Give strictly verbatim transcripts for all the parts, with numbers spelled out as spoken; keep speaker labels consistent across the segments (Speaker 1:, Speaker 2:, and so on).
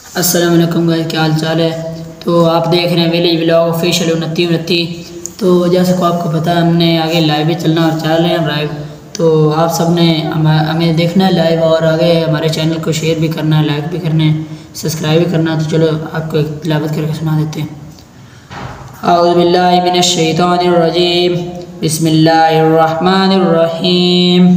Speaker 1: السلام علیکم گائز، کیا حال چال ہے؟ تو آپ دیکھ رہے ہیں ویلیج بلاگ آفیشیل انتی انتی۔ تو جیسے کو آپ کو پتہ ہے ہم نے آگے لائیو بھی چلنا اور چل رہے ہیں لائیو، تو آپ سب نے ہمیں دیکھنا ہے لائیو اور آگے ہمارے چینل کو شیئر بھی کرنا ہے، لائک بھی کرنا ہے، سبسکرائب بھی کرنا ہے۔ تو چلو آپ کو ایک تلاوت کر کے سنا دیتے ہیں۔ اعوذ باللہ من الشیطان الرجیم، بسم اللہ الرحمن الرحیم۔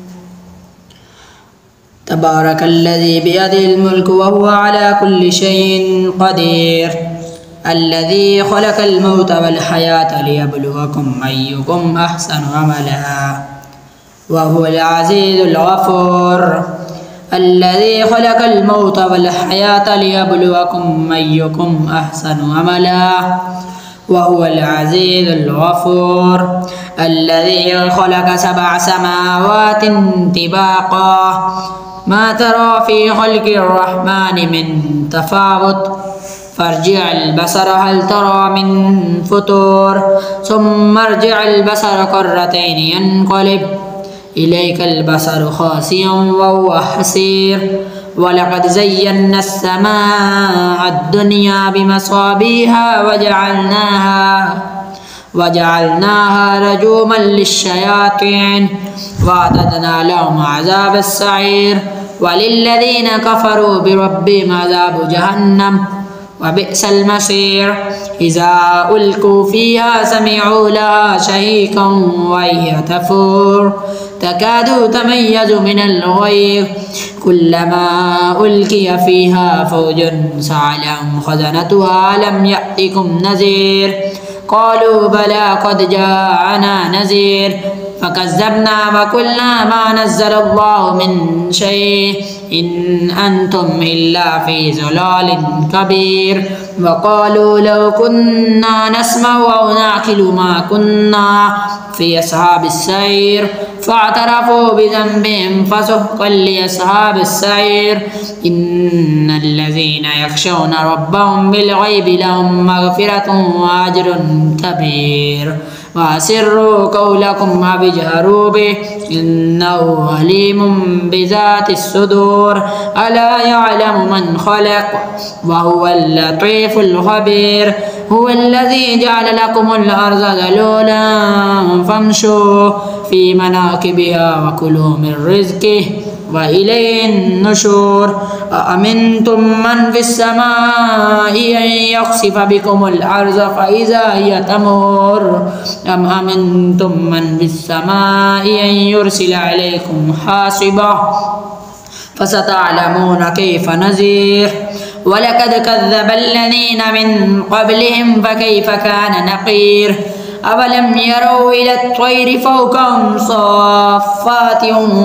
Speaker 1: تبارک الذی بیدہ الملک وهو على كل شيء قدیر، الذي خلق الموت والحياة ليبلوكم أيكم أحسن عملا وهو العزيز الغفور، الذي خلق الموت والحياة ليبلوكم أيكم أحسن عملا وهو العزيز الغفور، الذي خلق سبع سماوات طباقا ما ترى في خلق الرحمن من تفاوت فارجع البصر هل ترى من فطور ثم ارجع البصر كرتين ينقلب إليك البصر خاسئا وهو حسير، ولقد زينا السماء الدنيا بمصابيح وجعلناها وجعلناها رجوما للشياطين وأعتدنا لهم عذاب السعير، وللذين كفروا بربهم عذاب جهنم وبئس المصير، إذا ألقوا فيها سمعوا لها شهيقا وهي تفور تكاد تميز من الغيظ كلما ألقي فيها فوج سألهم خزنتها ألم يأتكم نذير قالوا بلى قد جاءنا نذير فكذبنا وقلنا ما نزل الله من شيء إن أنتم إلا في ضلال كبير، وقالوا لو كنا نسمع أو نعقل ما كنا في أصحاب السعير فاعترفوا بذنبهم فسحقا لأصحاب السعير، إن الذين يخشون ربهم بالغيب لهم مغفرة وأجر كبير، وأسروا قولكم أو اجهروا به إنه عليم بذات الصدور، ألا يعلم من خلق وهو اللطيف الخبير، هو الذي جعل لكم الأرض ذلولا فامشوا في مناكبها وكلوا من رزقه وإليه النشور، أأمنتم من في السماء أن يخسف بكم الأرض فإذا هي تمور أم أمنتم من في السماء أن يرسل عليكم حاصبا فستعلمون كيف نذير، ولقد كذب الذين من قبلهم فكيف كان نقير، أولم يروا إلى الطير فوقهم صافات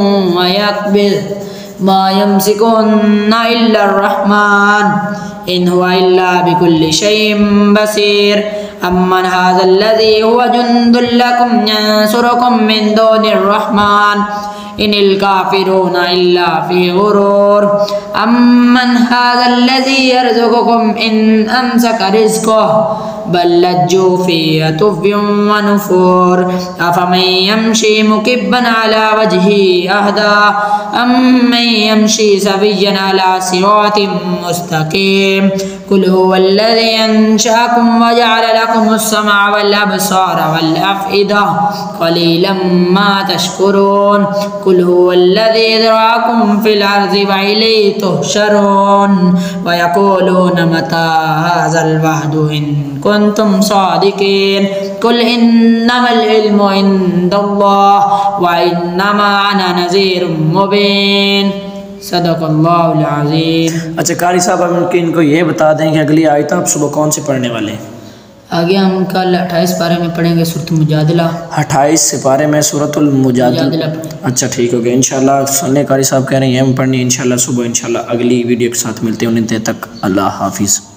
Speaker 1: ويقبض ما يمسكهن إلا الرحمن إن هو إلا بكل شيء بصير، أمن هذا الذي هو جند لكم ينصركم من دون الرحمن إن الكافرون إلا في غرور، أمن هذا الذي يرزقكم إن أمسك رزقه بل لجوا في عتو ونفور، أفمن يمشي مكبا على وجهه أهدى أمن يمشي سويا على صراط مستقيم، قل هو الذي أنشأكم وجعل لكم السمع والأبصار والأفئدة قليلا ما تشكرون، قل هو الذي ذرأكم في الأرض وإليه تحشرون، ويقولون متى هذا الوعد إن كنتم صادقين، قل إنما العلم عند الله وإنما أنا نذير مبين، صدق اللہ العظیم۔
Speaker 2: اچھا قاری صاحب ہم ان کو یہ بتا دیں کہ اگلی آیت آپ صبح کون سے پڑھنے والے ہیں؟
Speaker 1: آگے ہم کل اٹھائیس پارے میں پڑھیں گے سورۃ المجادلہ،
Speaker 2: اٹھائیس سپارے میں سورۃ المجادلہ۔ اچھا ٹھیک ہو گیا، انشاءاللہ سننے قاری صاحب کہہ رہے ہیں ہم پڑھنی انشاءاللہ صبح، انشاءاللہ اگلی ویڈیو کے ساتھ ملتے ہیں، انہیں تک اللہ حافظ۔